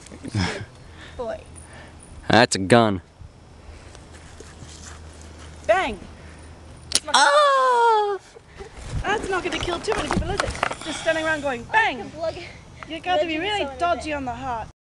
Boy. That's a gun. Bang! Oh! That's not going to kill too many people, is it? Just standing around going bang! You got to be really dodgy on the heart.